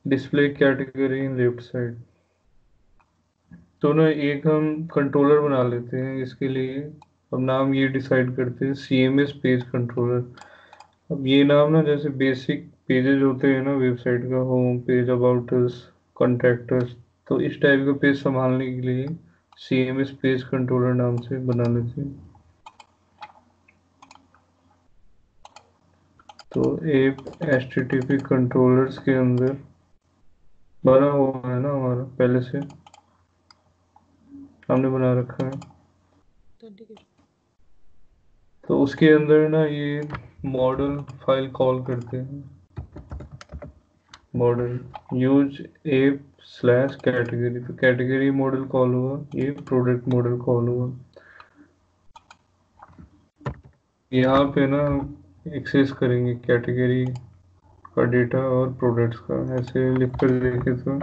Display category in left side. तो ना एक हम कंट्रोलर बना लेते हैं इसके लिए। अब नाम ये डिसाइड करते हैं, CMS पेज कंट्रोलर। अब ये नाम ना जैसे बेसिक पेजेस होते हैं ना वेबसाइट का, home page, about us, contact us, तो इस टाइप का पेज संभालने के लिए CMS पेज कंट्रोलर नाम से बना लेते हैं। तो एक HTTP कंट्रोलर्स के अंदर बना हुआ है ना हमारा पहले से, हमने बना रखा है। ऑथेंटिकेशन। तो उसके अंदर ना ये मॉडल फाइल कॉल करते हैं। Model use app slash category, तो कैटेगरी मॉडल कॉल हुआ, ये प्रोडक्ट मॉडल कॉल हुआ। यहाँ पे ना एक्सेस करेंगे कैटेगरी का डेटा और प्रोडक्ट्स का। ऐसे लिख कर देखे तो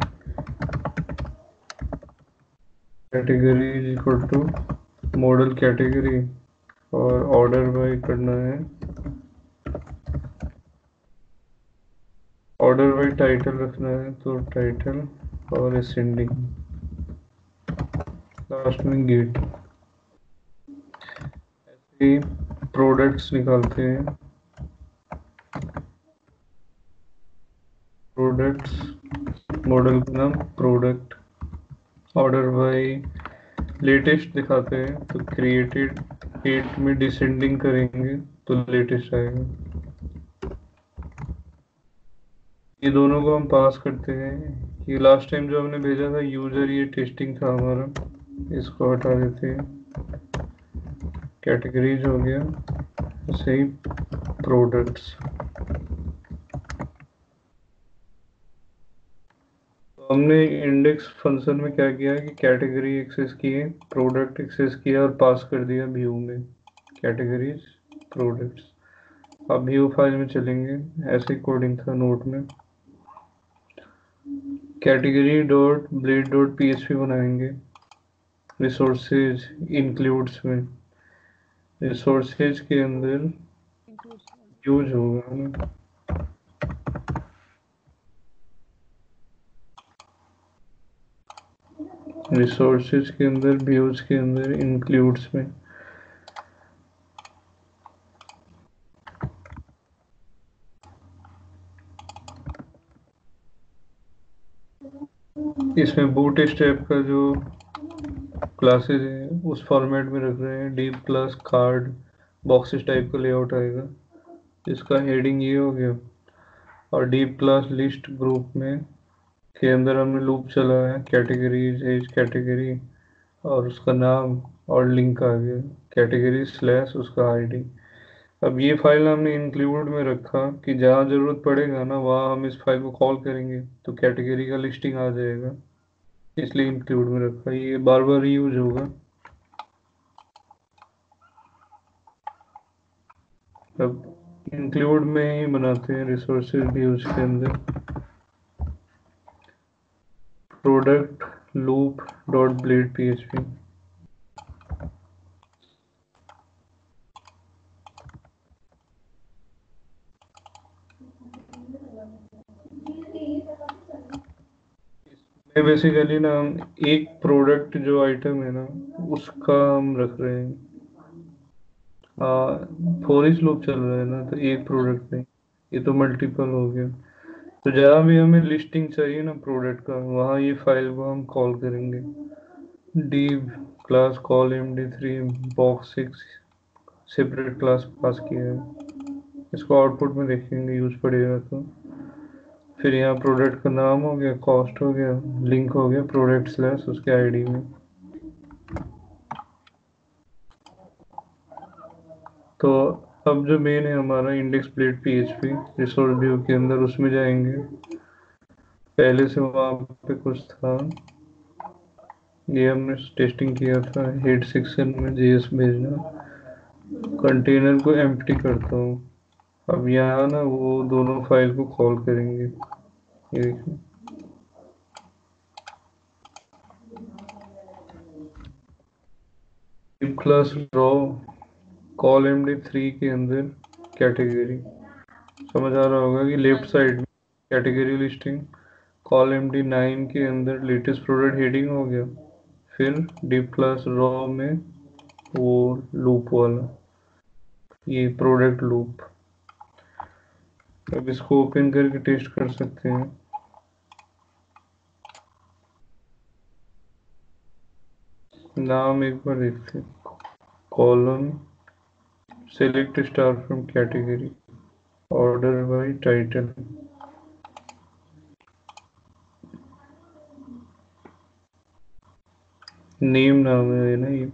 category is equal to model category, और ऑर्डर बाय करना है, ऑर्डर बाय टाइटल रखना है तो टाइटल और असेंडिंग, लास्ट में गेट। ऐसे प्रोडक्ट्स निकालते हैं। प्रोडक्ट्स मॉडल का नाम प्रोडक्ट, ऑर्डर बाय लेटेस्ट दिखाते हैं तो क्रिएटेड डेट में डिसेंडिंग करेंगे तो लेटेस्ट आएगा। ये दोनों को हम पास करते हैं। ये लास्ट टाइम जो हमने भेजा था यूजर, ये टेस्टिंग था हमारा, इसको हटा देते हैं। कैटेगरीज हो गया, सही, प्रोडक्ट्स। तो हमने इंडेक्स फंक्शन में क्या किया कि कैटेगरी एक्सेस किए, प्रोडक्ट एक्सेस किया और पास कर दिया व्यू में, कैटेगरीज प्रोडक्ट्स। अब व्यू फाइल में चलेंगे, ऐसे कोडिंग था नोट में। Category dot blade dot PHP बनाएंगे रिसोर्सेज इंक्लूड्स में। रिसोर्सेज के अंदर इंक्लूड। यूज होगा ना, रिसोर्सेज के अंदर, व्यूज के अंदर, इंक्लूड्स में। इसमें बूट स्ट्रैप का जो क्लासेस है उस फॉर्मेट में रख रहे हैं, deep class card boxes type का लेआउट आएगा। इसका हेडिंग ये हो गया। और डीप क्लास लिस्ट ग्रुप में के अंदर हमने लूप चलाया, कैटेगरीज एज कैटेगरी और उसका नाम और लिंक आ गया, कैटेगरी स्लैश उसका आईडी। अब ये फाइल हमने इंक्लूड में रखा कि जहाँ जरूरत पड़ेगा ना वहाँ हम इस फाइल को कॉल करेंगे तो कैटेगरी का लिस्टिंग आ जाएगा, इसलिए इंक्लूड में रखा। ये बार बार यूज होगा। अब इंक्लूड में ही बनाते हैं रिसोर्सेज भी उसके अंदर। Product loop dot blade PHP। इसमें बेसिकली ना हम एक प्रोडक्ट जो आइटम है ना उसका हम रख रहे हैं। फॉर ईच लूप चल रहा है ना, तो एक प्रोडक्ट नहीं, ये तो मल्टीपल हो गया। तो जहाँ भी हमें लिस्टिंग चाहिए ना प्रोडक्ट का, वहाँ ये फाइल को हम कॉल करेंगे। div class call MD3 box 6 separate class pass किया है। इसको आउटपुट में देखेंगे यूज पड़ेगा तो। फिर यहाँ प्रोडक्ट का नाम हो गया, कॉस्ट हो गया, लिंक हो गया प्रोडक्ट स्लैश उसके आईडी में। तो अब जो मेन है हमारा index plate PHP resource view के अंदर, उसमें जाएंगे। पहले से वहाँ पे कुछ था, ये हमने टेस्टिंग किया था, हेड सेक्शन में JS भेजना। कंटेनर को एम्प्टी करता हूँ। अब यहाँ ना वो दोनों फाइल को कॉल करेंगे, ये देखिए। क्लास रॉ कॉल MD3 के अंदर कैटेगरी, समझ आ रहा होगा कि लेफ्ट साइड में कैटेगरी लिस्टिंग कॉलम D9 के अंदर लेटेस्ट प्रोडक्ट हेडिंग हो गया, फिर डी प्लस रॉ में वो लूप वाला, ये प्रोडक्ट लूप। अब इसको ओपन करके टेस्ट कर सकते हैं। नाम एक बार देखते हैं, column select star from category, order by title. Name नाम है ना ये।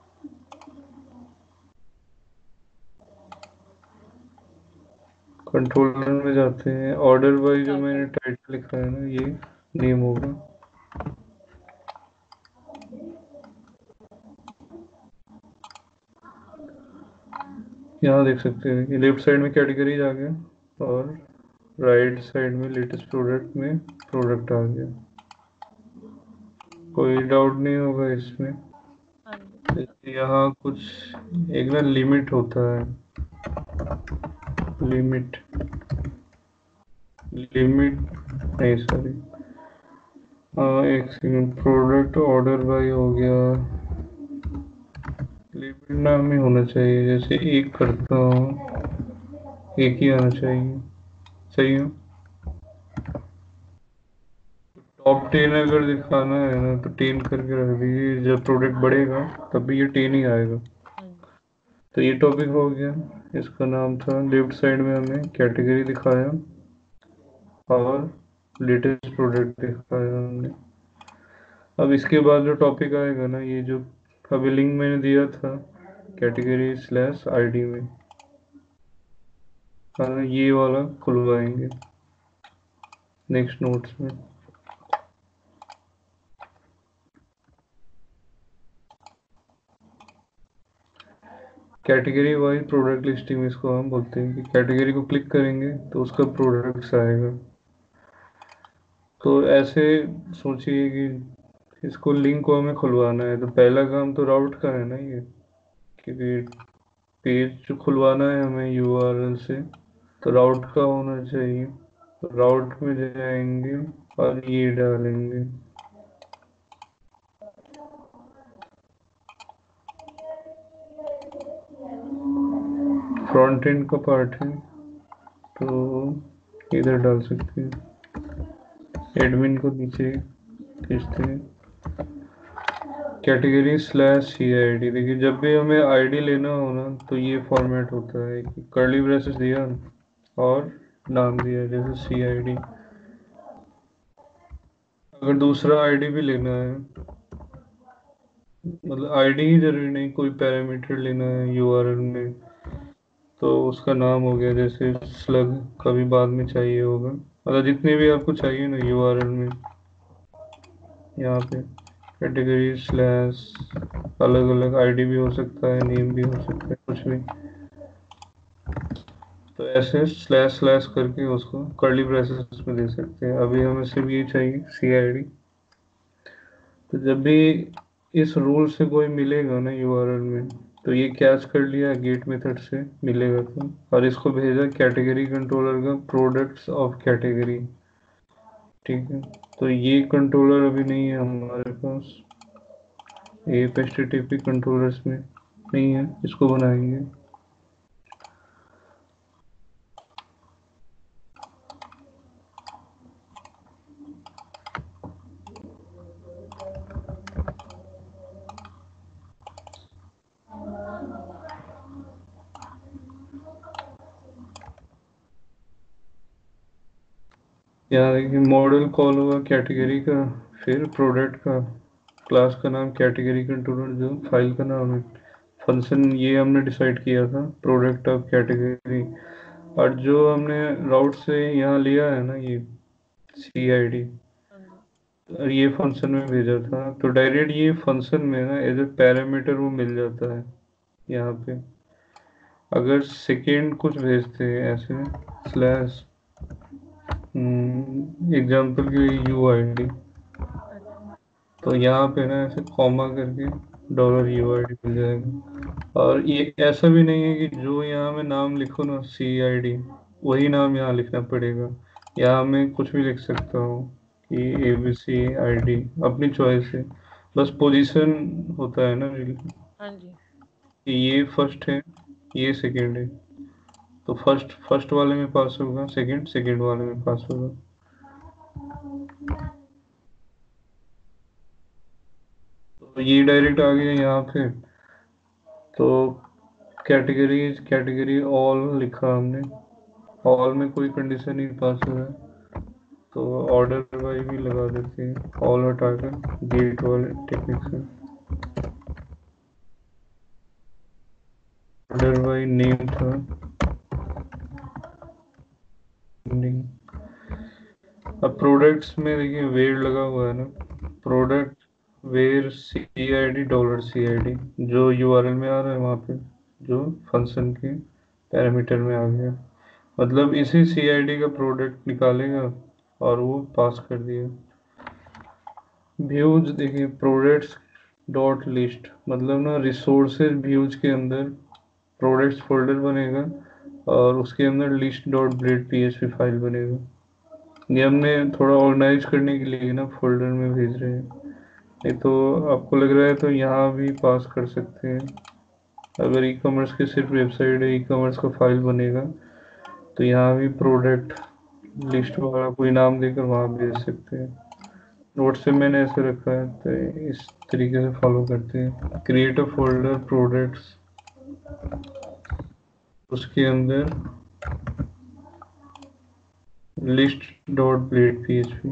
कंट्रोलर में जाते हैं, ऑर्डर बाय जो मैंने टाइटल लिखा है ना, ये नेम होगा। यहाँ देख सकते हैं कि लेफ्ट साइड में कैटेगरीज आ गया और राइट साइड में लेटेस्ट प्रोडक्ट में प्रोडक्ट आ गया। कोई डाउट नहीं होगा इसमें। हाँ जी। यहाँ कुछ एक ना लिमिट होता है, लिमिट नहीं सॉरी, एक सेकंड, प्रोडक्ट ऑर्डर बाय हो गया, लिमिट नाम ही होना चाहिए, जैसे एक करता हूँ एक ही आना चाहिए, सही है। टॉप 10 अगर दिखाना है ना तो 10 करके रख दीजिए, जब प्रोडक्ट बढ़ेगा तब भी ये 10 ही आएगा। हाँ जी। तो ये टॉपिक हो गया, इसका नाम था, लेफ्ट साइड में हमने कैटेगरी दिखाया और लेटेस्ट प्रोडक्ट दिखाया हमने। अब इसके बाद जो टॉपिक आएगा ना, ये जो अभी लिंक मैंने दिया था कैटेगरी स्लैश आईडी में, हाँ ये वाला खुलवाएंगे नेक्स्ट नोट्स में। कैटेगरी वाइज प्रोडक्ट लिस्टिंग इसको हम बोलते हैं, कि कैटेगरी को क्लिक करेंगे तो उसका प्रोडक्ट्स आएगा। तो ऐसे सोचिए कि इसको लिंक को हमें खुलवाना है, तो पहला काम तो राउट का है ना ये, क्योंकि पेज जो खुलवाना है हमें यूआरएल से, तो राउट का होना चाहिए। तो राउट में जाएंगे और ये डालेंगे, फ्रंट एंड का पार्ट है तो इधर डाल सकते हैं, एडमिन को नीचे खींचते हैं, category slash C I D. देखिए जब भी हमें आईडी लेना हो ना तो ये फॉर्मेट होता है कि कर्ली ब्रेसेस दिया और नाम दिया, जैसे सी आई डी। अगर दूसरा आईडी भी लेना है, मतलब आईडी ही जरूरी नहीं, कोई पैरामीटर लेना है यूआरएल में, तो उसका नाम हो गया, जैसे स्लग कभी बाद में चाहिए होगा, मतलब जितने भी आपको चाहिए ना यूआरएल में, यहाँ पे कैटेगरी स्लैश, अलग अलग आईडी भी हो सकता है, नेम भी हो सकता है, कुछ भी। तो ऐसे स्लैश स्लैश करके उसको कर्ली ब्रेसेस में दे सकते हैं। अभी हमें सिर्फ ये चाहिए सी आई डी। तो जब भी इस रूल से कोई मिलेगा ना यूआरएल में, तो ये कैच कर लिया गेट मेथड से मिलेगा तो, और इसको भेजा कैटेगरी कंट्रोलर का प्रोडक्ट्स ऑफ कैटेगरी, ठीक है। तो ये कंट्रोलर अभी नहीं है हमारे पास, ये एचटीटीपी कंट्रोलर्स में नहीं है, इसको बनाएंगे। यहाँ देखिए मॉडल कॉल हुआ कैटेगरी का, फिर प्रोडक्ट का, क्लास का नाम कैटेगरी कंट्रोलर, जो फाइल का नाम है, फंक्शन ये हमने डिसाइड किया था प्रोडक्ट ऑफ कैटेगरी, और जो हमने राउट से यहाँ लिया है ना ये सी आई डी, हाँ जी। और ये फंक्शन में भेजा था, तो डायरेक्ट ये फंक्शन में ना एज ए पैरामीटर वो मिल जाता है यहाँ पे। अगर सेकेंड कुछ भेजते हैं ऐसे स्लैश एग्जाम्पल के लिए यू आई डी, अच्छा। तो यहाँ पे ना ऐसे कॉमा करके डॉलर यू आई डी मिल जाएगा। और ये ऐसा भी नहीं है कि जो यहाँ में नाम लिखो ना सी आई डी, वही नाम यहाँ लिखना पड़ेगा, यहाँ मैं कुछ भी लिख सकता हूँ, ये ABCID अपनी चॉइस है, बस पोजीशन होता है ना हाँ जी। कि ये फर्स्ट है, ये सेकंड है, तो फर्स्ट फर्स्ट वाले में पास होगा, सेकंड सेकंड वाले में पास होगा। तो ये डायरेक्ट आ गया यहाँ पे। तो कैटेगरी कैटेगरी ऑल लिखा हमने, ऑल में कोई कंडीशन नहीं पास हो रहा है, तो ऑर्डर वाई भी लगा देते हैं, ऑल हटाकर गेट वाले टेक्निक से। ऑर्डर वाई नेम था नहीं। अब प्रोडक्ट्स में देखिए वेयर लगा हुआ है ना, प्रोडक्ट वेयर CID $CID जो URL में आ रहा है वहाँ पे, जो फंक्शन के पैरामीटर में आ गया, मतलब इसी CID का प्रोडक्ट निकालेगा और वो पास कर दिया। व्यूज देखिए प्रोडक्ट्स डॉट लिस्ट, मतलब ना रिसोर्सेज व्यूज के अंदर प्रोडक्ट्स फोल्डर बनेगा और उसके अंदर list dot blade PHP file बनेगा। ये हमने थोड़ा ऑर्गेनाइज करने के लिए ना फोल्डर में भेज रहे हैं, नहीं तो आपको लग रहा है तो यहाँ भी पास कर सकते हैं। अगर ई कॉमर्स की सिर्फ वेबसाइट है, ई कॉमर्स का फाइल बनेगा, तो यहाँ भी प्रोडक्ट लिस्ट वाला कोई नाम देकर वहाँ भेज सकते हैं। नोट्स से मैंने ऐसे रखा है, तो इस तरीके से फॉलो करते हैं। क्रिएट अ फोल्डर प्रोडक्ट्स, उसके अंदर लिस्ट डॉट ब्लेड PHP।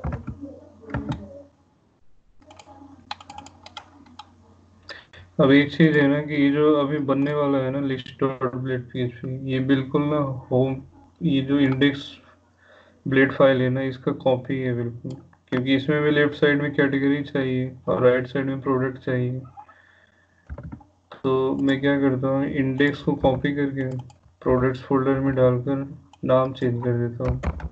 अब एक चीज है ना कि ये जो अभी बनने वाला है ना लिस्ट डॉट ब्लेड PHP, ये बिल्कुल ना होम, ये जो इंडेक्स ब्लेड फाइल है ना इसका कॉपी है बिल्कुल, क्योंकि इसमें भी लेफ्ट साइड में कैटेगरी चाहिए और राइट साइड में प्रोडक्ट चाहिए। तो मैं क्या करता हूँ, इंडेक्स को कॉपी करके प्रोडक्ट्स फोल्डर में डालकर नाम चेंज कर देता हूँ।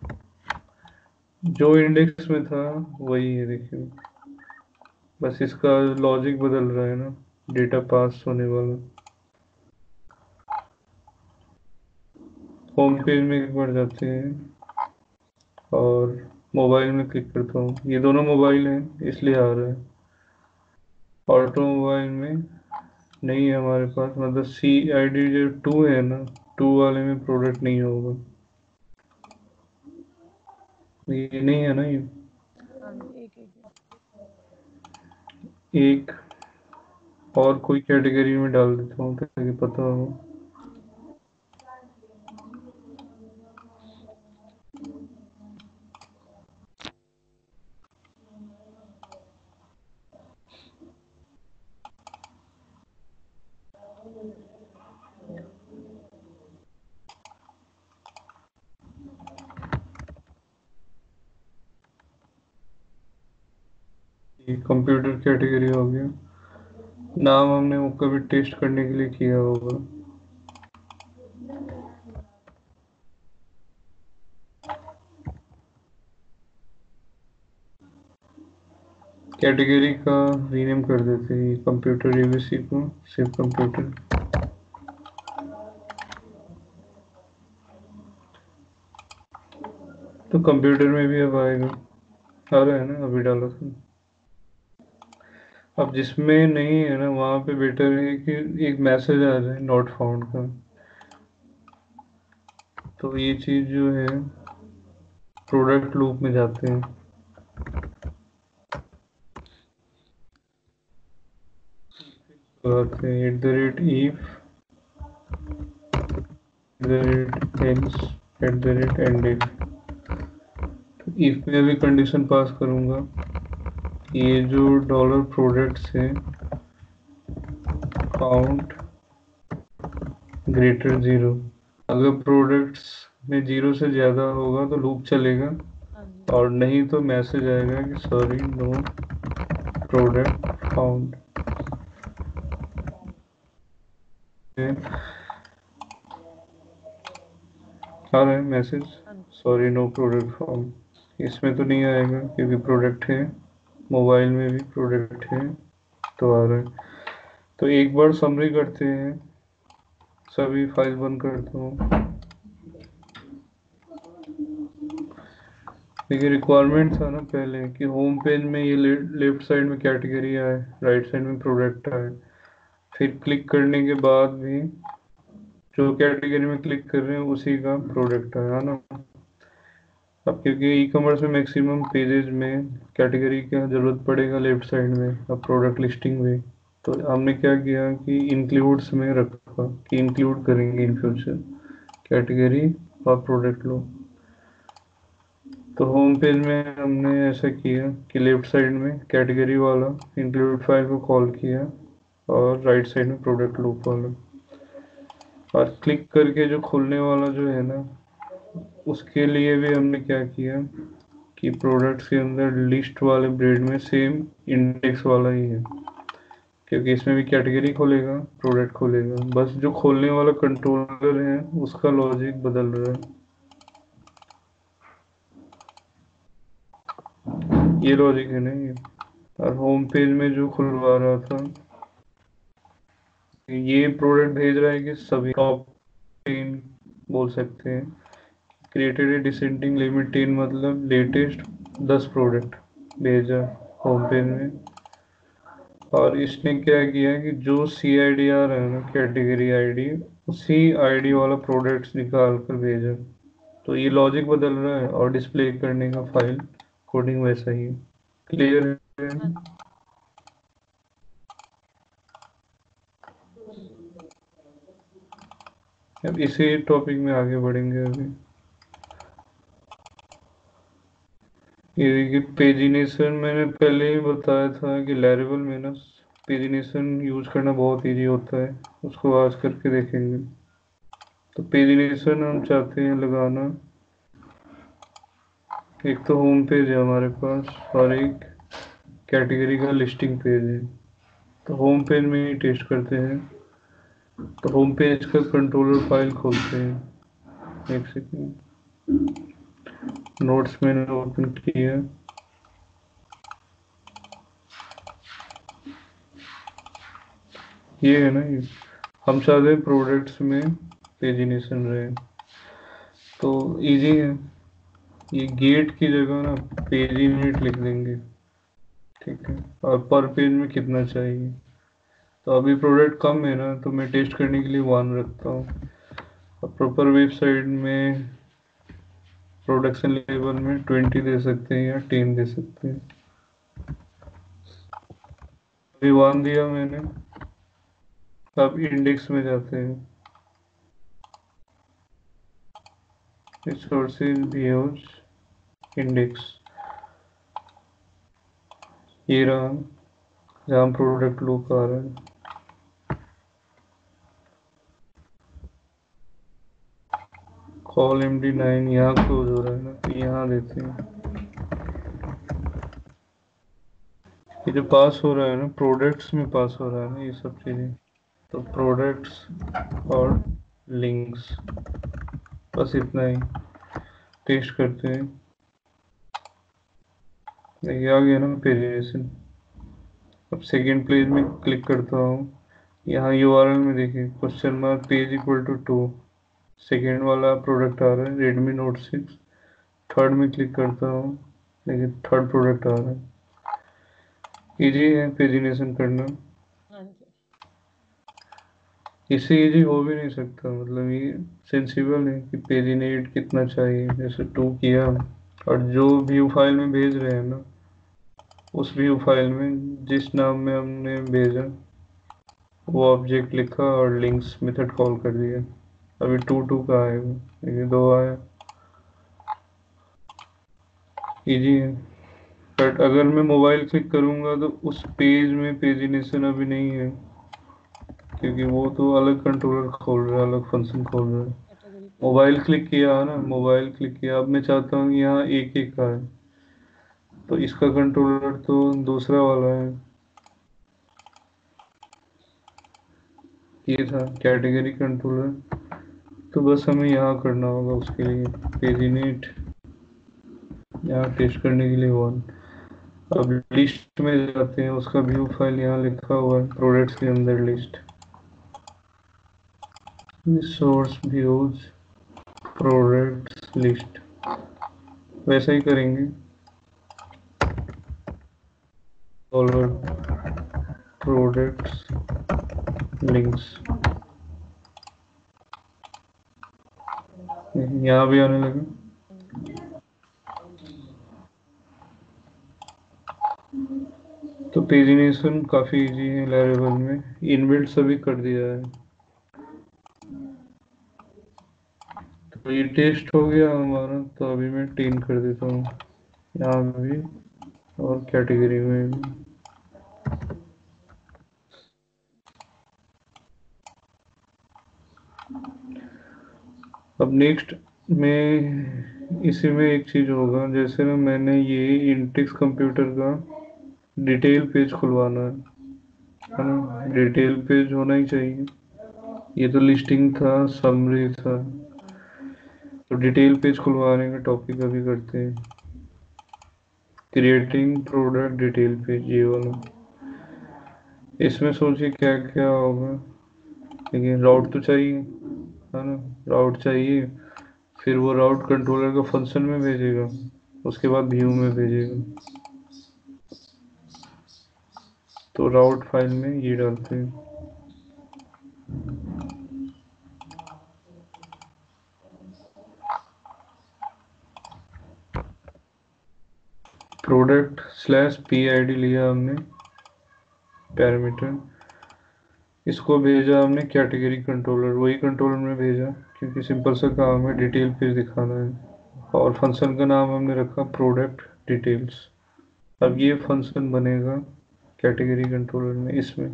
जो इंडेक्स में था वही है, देखिए बस इसका लॉजिक बदल रहा है ना, डेटा पास होने वाला। होम पेज में एक बार जाते हैं और मोबाइल में क्लिक करता हूँ, ये दोनों मोबाइल हैं इसलिए आ रहा है। ऑटोमोबाइल में नहीं है हमारे पास, मतलब CID जो 2 है ना, 2 वाले में प्रोडक्ट नहीं होगा, ये नहीं है ना ये। हाँ जी, एक एक है। एक और कोई कैटेगरी में डाल देता हूँ ताकि पता हो। ये कंप्यूटर कैटेगरी हो गया, नाम हमने वो कभी टेस्ट करने के लिए किया होगा। कैटेगरी का रीनेम कर देते हैं, कंप्यूटर ABC को सिर्फ कंप्यूटर। तो कंप्यूटर में भी अब आएगा, आ रहा है ना, अभी डाला था। अब जिसमें नहीं है ना वहाँ पे बेटर है कि एक मैसेज आ जाए नॉट फाउंड का, तो ये चीज जो है प्रोडक्ट लूप में जाते हैं। लगाते हैं @if @else @endif। तो if में भी कंडीशन पास करूंगा, ये जो डॉलर प्रोडक्ट्स है काउंट ग्रेटर 0, अगर प्रोडक्ट्स में 0 से ज़्यादा होगा तो लूप चलेगा, हाँ जी। और नहीं तो मैसेज आएगा कि सॉरी नो प्रोडक्ट फाउंड। आ रहा है मैसेज, हाँ जी। Sorry no product found. इसमें तो नहीं आएगा क्योंकि प्रोडक्ट है, मोबाइल में भी प्रोडक्ट है, तो आ रहा है। तो एक बार समरी करते हैं, सभी फाइल बंद करता हूँ। देखिए रिक्वायरमेंट था ना पहले कि होम पेज में ये लेफ्ट साइड में कैटेगरी आए, राइट साइड में प्रोडक्ट आए। फिर क्लिक करने के बाद भी जो कैटेगरी में क्लिक कर रहे हैं उसी का प्रोडक्ट है ना। अब क्योंकि ई कॉमर्स में मैक्सिमम पेजेस में कैटेगरी का जरूरत पड़ेगा लेफ्ट साइड में, अब प्रोडक्ट लिस्टिंग में, तो हमने क्या किया कि इंक्लूड्स में रखा कि इंक्लूड करेंगे इन फ्यूचर कैटेगरी और प्रोडक्ट लो। तो होम पेज में हमने ऐसा किया कि लेफ्ट साइड में कैटेगरी वाला इंक्लूड फाइल को कॉल किया और राइट साइड में प्रोडक्ट लूप वाला, और क्लिक करके जो खुलने वाला जो है ना उसके लिए भी हमने क्या किया कि प्रोडक्ट्स के अंदर लिस्ट वाले ब्रेड में सेम इंडेक्स वाला ही है, क्योंकि इसमें भी कैटेगरी खोलेगा प्रोडक्ट खोलेगा, बस जो खोलने वाला कंट्रोलर है उसका लॉजिक बदल रहा है। ये लॉजिक है ना ये। और होम पेज में जो खुलवा रहा था ये प्रोडक्ट भेज रहा है कि सभी टॉप 10 बोल सकते हैं, क्रिएटेड ए डिसेंडिंग लिमिट 10 मतलब लेटेस्ट 10 प्रोडक्ट भेजा होम पेज में। और इसने क्या किया कि जो सी आई डी आ रहा है ना कैटेगरी आईडी, उसी आईडी वाला प्रोडक्ट्स निकाल कर भेजा। तो ये लॉजिक बदल रहा है और डिस्प्ले करने का फाइल कोडिंग वैसा ही है। क्लियर है? हाँ जी। अब इसी टॉपिक में आगे बढ़ेंगे अभी। ये देखिए पेजिनेशन मैंने पहले ही बताया था कि लैरेवल में ना पेजिनेशन यूज करना बहुत इजी होता है, उसको आज करके देखेंगे। तो पेजिनेशन हम चाहते हैं लगाना, एक तो होम पेज है हमारे पास और एक कैटेगरी का लिस्टिंग पेज है। तो होम पेज में ही टेस्ट करते हैं। तो होम पेज का कंट्रोलर फाइल खोलते हैं, एक सेकेंड। नोट्स मैंने ओपन किया। ये है ना ये, हम चाहते हैं प्रोडक्ट्स में पेजिनेशन रहे, तो इजी है। ये गेट की जगह ना पेज यूनिट लिख देंगे, ठीक है, और पर पेज में कितना चाहिए। तो अभी प्रोडक्ट कम है ना तो मैं टेस्ट करने के लिए 1 रखता हूँ, और प्रॉपर वेबसाइट में प्रोडक्शन लेवल में 20 दे सकते हैं या 10 दे सकते हैं। अभी 1 दिया मैंने। अब इंडेक्स में जाते हैं, रिसोर्सेज व्यूज इंडेक्स, ये रहा जहाँ प्रोडक्ट लूप आ रहा है। कॉल MD9 यहाँ क्लोज हो रहा है ना, तो यहाँ देते हैं। ये जो पास हो रहा है ना प्रोडक्ट्स में पास हो रहा है ना ये सब चीज़ें, तो प्रोडक्ट्स और लिंक्स, बस इतना ही। टेस्ट करते हैं। ये आ गया ना पेजिनेशन। अब सेकेंड पेज में क्लिक करता हूँ, यहाँ URL में देखिए question mark page equal to 2, second वाला प्रोडक्ट आ रहा है Redmi Note 6। थर्ड में क्लिक करता हूँ, देखिए थर्ड प्रोडक्ट आ रहा है। इजी है पेजिनेशन करना, हाँ जी। इससे इजी हो भी नहीं सकता, मतलब ये सेंसिबल है कि पेजिनेट कितना चाहिए, जैसे 2 किया। और जो व्यू फाइल में भेज रहे हैं ना उस व्यू फाइल में जिस नाम में हमने भेजा वो ऑब्जेक्ट लिखा और लिंक्स मेथड कॉल कर दिया। अभी 2 का आएगा, ये 2 आया। इजी है। बट अगर मैं मोबाइल क्लिक करूंगा तो उस पेज में पेजिनेशन अभी नहीं है, क्योंकि वो तो अलग कंट्रोलर खोल रहा है, अलग फंक्शन खोल रहा है। कैटेगरी पे। मोबाइल क्लिक किया है ना, मोबाइल क्लिक किया, अब मैं चाहता हूँ यहाँ एक एक का है, तो इसका कंट्रोलर तो दूसरा वाला है। ये था कैटेगरी कंट्रोलर, तो बस हमें यहाँ करना होगा उसके लिए पेजिनेट, यहाँ टेस्ट करने के लिए 1। अब लिस्ट में जाते हैं, उसका व्यू फाइल यहाँ लिखा हुआ है प्रोडक्ट्स के अंदर list, source views products list. वैसा ही करेंगे। डॉलर प्रोडक्ट्स लिंक्स यहाँ भी आने लगे। तो पेजिनेशन काफ़ी इजी है लैरेवल में, इनबिल्ट सभी कर दिया है। तो ये टेस्ट हो गया हमारा, तो अभी मैं 10 कर देता हूँ यहाँ भी और कैटेगरी में भी। अब नेक्स्ट में इसी में एक चीज़ होगा, जैसे ना मैंने ये इंटेक्स कंप्यूटर का डिटेल पेज खुलवाना है ना, डिटेल पेज होना ही चाहिए। ये तो लिस्टिंग था, समरी था, तो डिटेल पेज खुलवाने का टॉपिक अभी करते हैं। क्रिएटिंग प्रोडक्ट डिटेल पेज, ये वाला। इसमें सोचिए क्या क्या होगा। देखिए राउट तो चाहिए, है ना, राउट चाहिए। फिर वो राउट कंट्रोलर का फंक्शन में भेजेगा, उसके बाद व्यू में भेजेगा। तो राउट फाइल में ये डालते हैं। प्रोडक्ट स्लैश PID लिया हमने पैरामीटर, इसको भेजा हमने कैटेगरी कंट्रोलर, वही कंट्रोलर में भेजा क्योंकि सिंपल सा काम है, डिटेल पेज दिखाना है। और फंक्शन का नाम हमने रखा प्रोडक्ट डिटेल्स। अब ये फंक्शन बनेगा कैटेगरी कंट्रोलर में। इसमें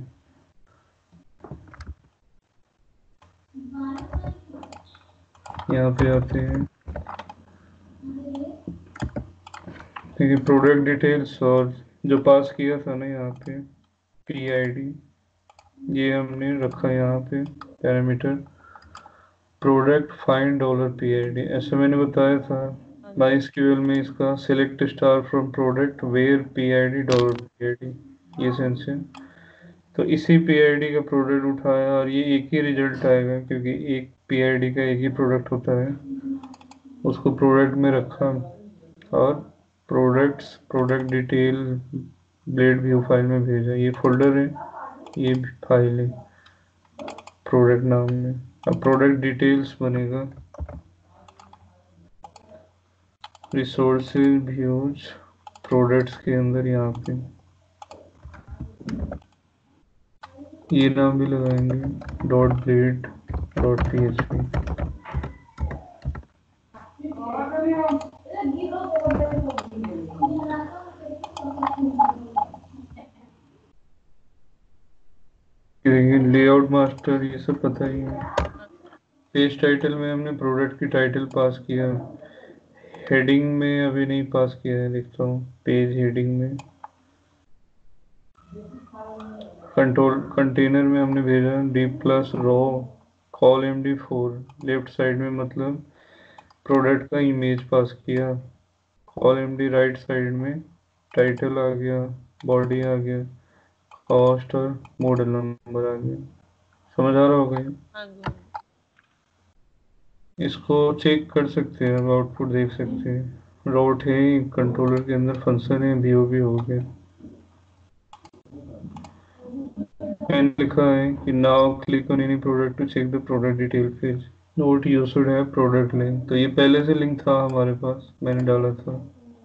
यहाँ पे आते हैं, देखिए प्रोडक्ट डिटेल्स, और जो पास किया था ना यहाँ पे PID, ये हमने रखा यहाँ पे parameter product find dollar PID। ऐसे मैंने बताया था MySQL में इसका select star from product where PID dollar PID, ये सेंस है। तो इसी PID का प्रोडक्ट उठाया और ये एक ही रिजल्ट आएगा क्योंकि एक PID का एक ही प्रोडक्ट होता है। उसको प्रोडक्ट में रखा और product detail blade view file में भेजा। ये फोल्डर है, ये फाइल है प्रोडक्ट नाम में। अब प्रोडक्ट डिटेल्स बनेगा रिसोर्सेज व्यूज प्रोडक्ट्स के अंदर, यहाँ पे ये नाम भी लगाएंगे dot blade dot PHP। Layout master ये सब पता ही है। पेज टाइटल में हमने प्रोडक्ट की टाइटल पास किया, हेडिंग में अभी नहीं पास किया है, देखता हूँ पेज हेडिंग में। कंट्रोल कंटेनर में हमने भेजा D plus row call MD4 left side में, मतलब प्रोडक्ट का इमेज पास किया। कॉल MD राइट साइड में टाइटल आ गया, बॉडी आ गया, कॉस्ट और मॉडल नंबर आ गया। समझ आ रहा होगा ये? हाँ जी। इसको चेक कर सकते हैं, अब आउटपुट देख सकते हैं। राउट है कंट्रोलर के अंदर, फंक्शन है, VO भी हो गया। मैंने लिखा है कि now click on any product to check the product detail page, note you should have product link. तो ये पहले से लिंक था हमारे पास, मैंने डाला था।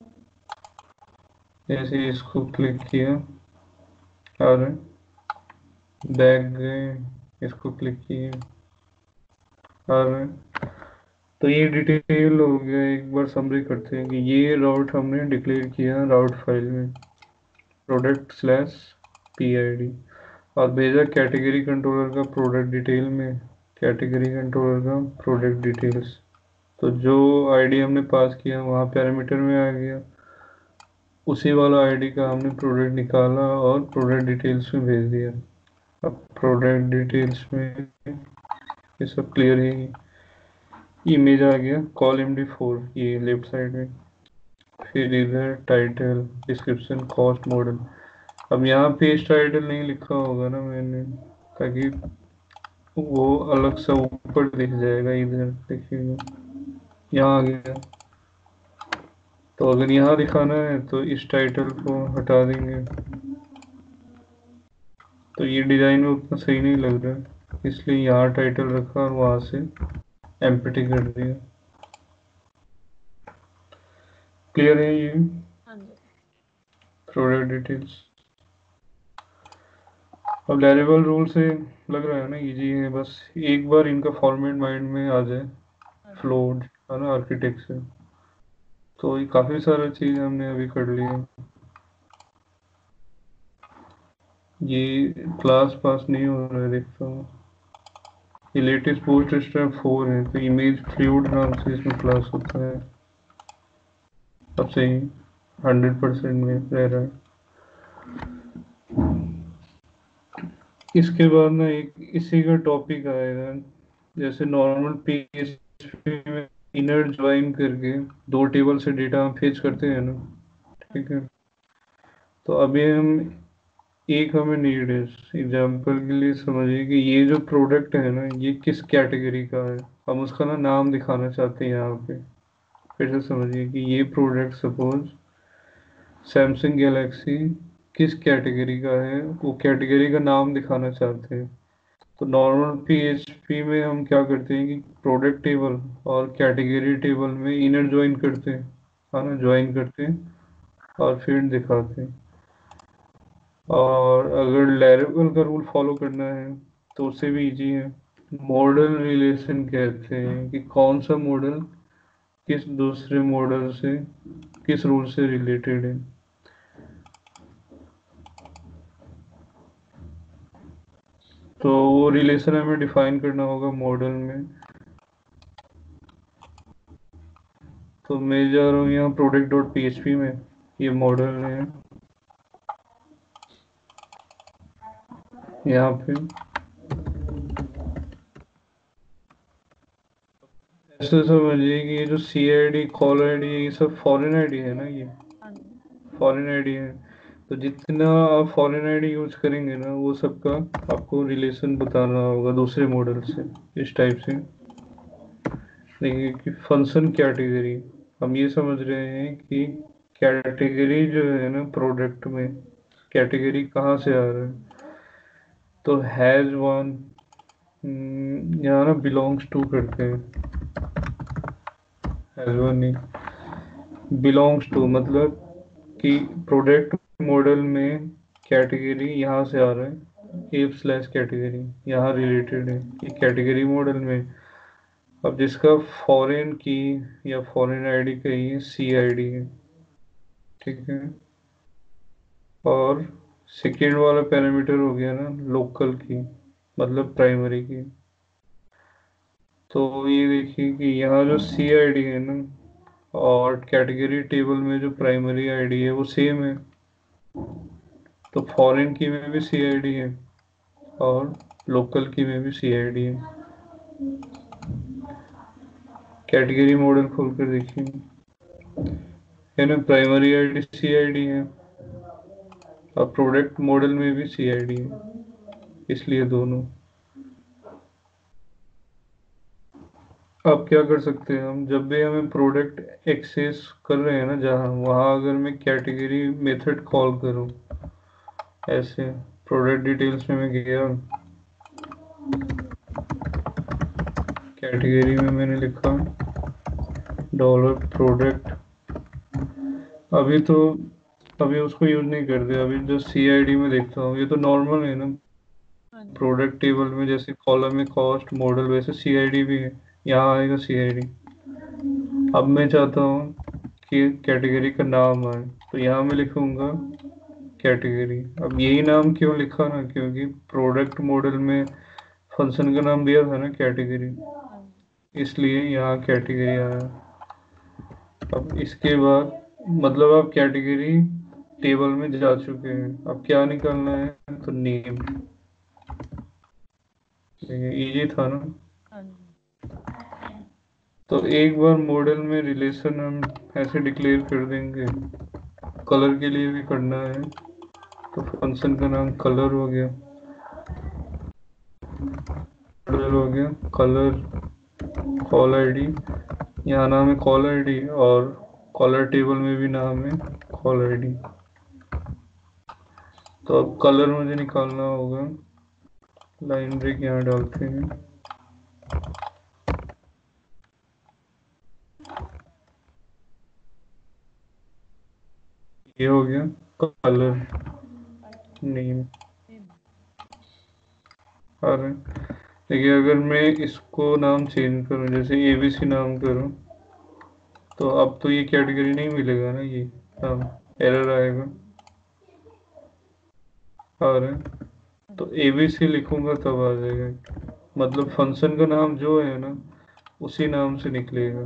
जैसे इसको क्लिक किया आ रहा है, बैक गए, इसको क्लिक किए आ रहा है। तो ये डिटेल हो गया। एक बार समरी करते हैं कि ये राउट हमने डिक्लेयर किया राउट फाइल में प्रोडक्ट स्लैश PID, और भेजा कैटेगरी कंट्रोलर का प्रोडक्ट डिटेल में कैटेगरी कंट्रोलर का प्रोडक्ट डिटेल्स। तो जो ID हमने पास किया वहाँ पैरामीटर में आ गया, उसी वाला ID का हमने प्रोडक्ट निकाला और प्रोडक्ट डिटेल्स में भेज दिया। अब प्रोडक्ट डिटेल्स में ये सब क्लियर है। इमेज आ गया कॉल MD4 ये लेफ्ट साइड में, फिर इधर टाइटल डिस्क्रिप्शन कॉस्ट मॉडल। अब यहाँ पेज टाइटल नहीं लिखा होगा ना मैंने, ताकि वो अलग से ऊपर दिख जाएगा। इधर देखिएगा, यहाँ आ गया तो अगर यहाँ दिखाना है तो इस टाइटल को हटा देंगे। तो ये डिजाइन में उतना सही नहीं लग रहा है, इसलिए यहाँ टाइटल रखा और वहां से एम्प्टी कर दिया। क्लियर है ये हाँ जी। Product details. अब लैरेबल रूल से लग रहा है ना इजी है, बस एक बार इनका फॉर्मेट माइंड में आ जाए, हाँ जी। फ्लो है ना आर्किटेक्चर, तो ये काफी सारा चीज हमने अभी कर लिया। ये क्लास पास नहीं हो रहा है देखता हूँ। ये लेटेस्ट पोस्ट स्ट्रैप 4 है, तो इमेज फ्लूइड नाम से इसमें क्लास होता है। अब सही 100% में रह रहा है। इसके बाद ना एक इसी का टॉपिक आएगा, जैसे नॉर्मल पीएचपी में इनर ज्वाइन करके दो टेबल से डेटा हम फेच करते हैं ना, हाँ ठीक है। तो अभी हम एक हमें नीड है, एग्जाम्पल के लिए समझिए कि ये जो प्रोडक्ट है ना ये किस कैटेगरी का है, हम उसका ना नाम दिखाना चाहते हैं यहाँ पे। फिर से समझिए कि ये प्रोडक्ट सपोज सैमसंग गैलेक्सी किस कैटेगरी का है, वो कैटेगरी का नाम दिखाना चाहते हैं। तो नॉर्मल पीएचपी में हम क्या करते हैं कि प्रोडक्ट टेबल और कैटेगरी टेबल में इनर ज्वाइन करते हैं, है ना, ज्वाइन करते हैं और फिर दिखाते हैं। और अगर लैरेबल का रूल फॉलो करना है तो उससे भी इजी है। मॉडल रिलेशन कहते हैं कि कौन सा मॉडल किस दूसरे मॉडल से किस रूल से रिलेटेड है। तो वो रिलेशन हमें डिफाइन करना होगा मॉडल में। तो मैं जा रहा हूँ यहाँ प्रोडक्ट डॉट पीएचपी में, ये मॉडल है यहाँ पे। ऐसे समझिए कि ये जो C I D call I D ये सब फॉरेन आईडी है ना, ये हाँ जी। फॉरेन आईडी है। तो जितना आप फॉरेन आईडी यूज करेंगे ना वो सबका आपको रिलेशन बताना होगा दूसरे मॉडल से, इस टाइप से। देखिए कि फंक्शन कैटेगरी, हम ये समझ रहे हैं कि कैटेगरी जो है ना प्रोडक्ट में, कैटेगरी कहाँ से आ रहा है। तो हैज वन, यहाँ ना बिलोंग्स टू करते हैं, हैज वन नहीं, बिलोंग्स टू मतलब कि प्रोडक्ट मॉडल में कैटेगरी यहाँ से आ रहा है, एफ स्लैश कैटेगरी यहाँ रिलेटेड है ये कैटेगरी मॉडल में। अब जिसका फॉरेन की या फॉरेन आईडी कहिए सी आईडी है, ठीक है। और सेकेंड वाला पैरामीटर हो गया ना लोकल की, मतलब प्राइमरी की। तो ये देखिए कि यहाँ जो सी आईडी है ना और कैटेगरी टेबल में जो प्राइमरी आईडी है वो सेम है। तो फॉरेन की में भी सी आईडी है और लोकल की में भी सी आईडी है। कैटेगरी मॉडल खोलकर देखिए, है ना, प्राइमरी आईडी सी आईडी है और प्रोडक्ट मॉडल में भी सी आईडी है, इसलिए दोनों। अब क्या कर सकते हैं हम, जब भी हमें प्रोडक्ट एक्सेस कर रहे हैं ना जहाँ वहाँ अगर मैं कैटेगरी मेथड कॉल करूँ ऐसे, प्रोडक्ट डिटेल्स में मैं गया, कैटेगरी में मैंने लिखा डॉलर प्रोडक्ट। अभी तो अभी उसको यूज नहीं करते, अभी जो सी आई डी में देखता हूँ ये तो नॉर्मल है ना, हाँ जी। प्रोडक्ट टेबल में जैसे कॉलम में कॉस्ट मॉडल वैसे सी आई डी भी है, यहाँ आएगा सी आई डी। अब मैं चाहता हूँ कि कैटेगरी का नाम आए, तो यहाँ मैं लिखूंगा कैटेगरी। अब यही नाम क्यों लिखा ना, क्योंकि प्रोडक्ट मॉडल में फंक्शन का नाम दिया था ना कैटेगरी, हाँ जी। इसलिए यहाँ कैटेगरी आया। अब इसके बाद मतलब आप कैटेगरी टेबल में जा चुके हैं, अब क्या निकालना है तो नेम। इजी था ना। हाँ जी। तो एक बार मॉडल में रिलेशन हम ऐसे डिक्लेयर कर देंगे, कलर के लिए भी करना है। तो फंक्शन का नाम कलर हो गया, कलर हो गया, कलर कॉल आईडी, यहाँ नाम है कॉल आईडी और कॉलर टेबल में भी नाम है कॉल आईडी। तो अब कलर मुझे निकालना होगा, लाइन ब्रेक यहाँ डालते हैं। ये हो गया कलर नेम। आ रहा है। देखिए अगर मैं इसको नाम चेंज करूं, जैसे एबीसी नाम करूं, तो अब तो ये कैटेगरी नहीं मिलेगा ना, ये नाम एरर आएगा। आ रहा है। तो एबीसी लिखूंगा तब आ जाएगा, मतलब फंक्शन का नाम जो है ना उसी नाम से निकलेगा।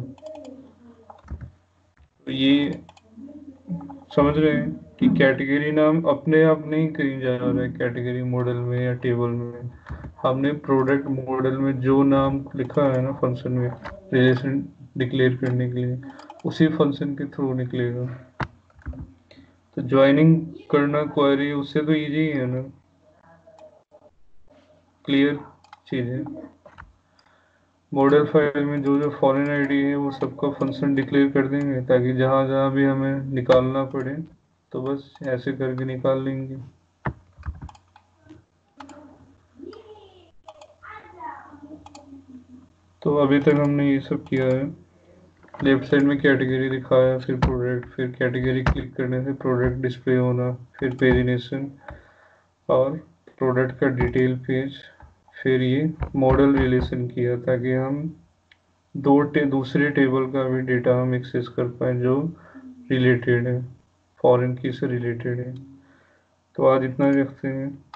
तो ये समझ रहे हैं कि कैटेगरी नाम अपने आप नहीं कहीं जा रहा है कैटेगरी मॉडल में या टेबल में। हमने प्रोडक्ट मॉडल में जो नाम लिखा है ना फंक्शन में रिलेशन डिक्लेयर करने के लिए, उसी फंक्शन के थ्रू निकलेगा। तो ज्वाइनिंग करना क्वेरी उससे तो इजी है ना, क्लियर चीज है। मॉडल फाइल में जो जो फॉरेन आईडी है वो सबका फंक्शन डिक्लेयर कर देंगे, ताकि जहाँ जहाँ भी हमें निकालना पड़े तो बस ऐसे करके निकाल लेंगे। तो अभी तक हमने ये सब किया है। लेफ्ट साइड में कैटेगरी दिखाया, फिर प्रोडक्ट, फिर कैटेगरी क्लिक करने से प्रोडक्ट डिस्प्ले होना, फिर पेजिनेशन और प्रोडक्ट का डिटेल पेज, फिर ये मॉडल रिलेशन किया ताकि हम दूसरे टेबल का भी डेटा हम एक्सेस कर पाए जो रिलेटेड है, फॉरेन की से रिलेटेड है। तो आज इतना ही रखते हैं।